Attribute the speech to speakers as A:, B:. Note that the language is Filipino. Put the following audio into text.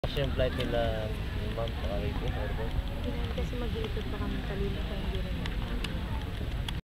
A: Kasi yung flight nila, ma'am, pakaway po, airport.
B: Kasi mag-iikot pa kami kanina kung hindi